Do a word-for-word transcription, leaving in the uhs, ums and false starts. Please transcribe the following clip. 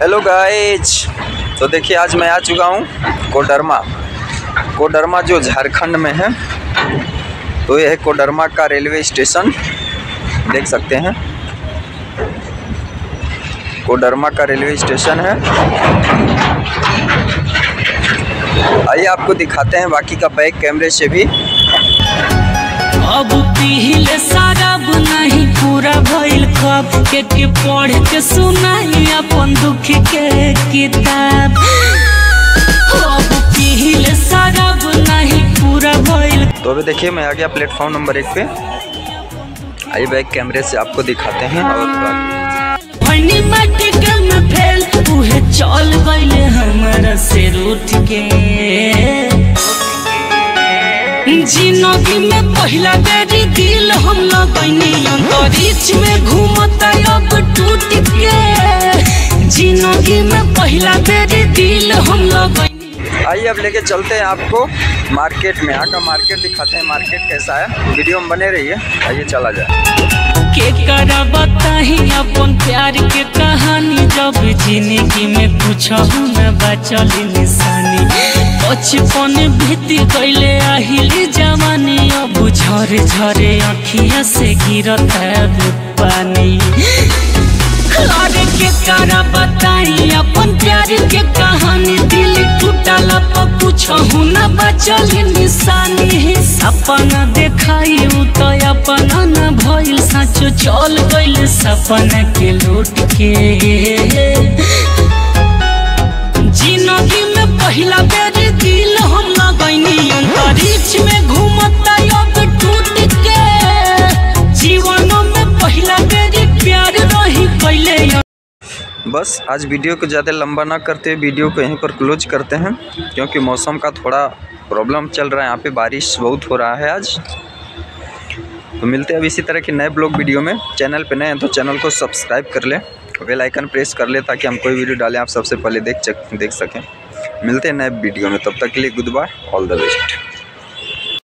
Hello guys, तो देखिए आज मैं आ चुका हूँ कोडरमा। कोडरमा जो झारखंड में है, तो यह है कोडरमा का रेलवे स्टेशन, देख सकते हैं। कोडरमा का रेलवे स्टेशन है। आइए आपको दिखाते हैं बाकी का बैक कैमरे से भी। अब पीले सारा नहीं पूरा भइल कब के, के पढ़ के सुनाई अपन दुख के किताब। अब पीले सारा नहीं पूरा भइल। तो अभी देखिए मैं आ गया प्लेटफॉर्म नंबर एक पे। आइए बैक कैमरे से आपको दिखाते हैं। और में फेल उहे चल गइले हमारा से रूठ के। जिंदगी में पहला बेरी दिल हम लगनी अंतरिक्ष में घूमता अब टूट के। जिंदगी में पहला बेरी दिल हम लगनी। आइए अब लेके चलते हैं आपको मार्केट में। यहाँ का मार्केट दिखाते हैं, मार्केट कैसा है। वीडियो में बने रहिए। आइए चला जाए। के करा बताही अपन प्यार के कहानी, जब जिंदगी में कुछ न बचल निशानी। बचपन बीती गइले आहिली जवानी, अब झरे झरे अखियां से गिरत है पानी। अरे के करा बताई अपन प्यार के कहानी, दिल टूटल पर कुछ न बचल निशानी। सपना देखाई तो अपना न भइल, सच चल गइल सपना के लूट के। जिंदगी में पहला बेर दिल हम लगनी अंतरिक्ष में घूमता अब टूट के। जीवन में पहला बेर प्यार रही पहले। बस आज वीडियो को ज़्यादा लंबा ना करते, वीडियो को यहीं पर क्लोज करते हैं, क्योंकि मौसम का थोड़ा प्रॉब्लम चल रहा है। यहाँ पे बारिश बहुत हो रहा है आज। तो मिलते हैं अब इसी तरह के नए ब्लॉग वीडियो में। चैनल पे नए हैं तो चैनल को सब्सक्राइब कर ले, बेल आइकन प्रेस कर ले, ताकि हम कोई वीडियो डालें आप सबसे पहले देख देख सकें। मिलते हैं नए वीडियो में, तब तक के लिए goodbye, all the best.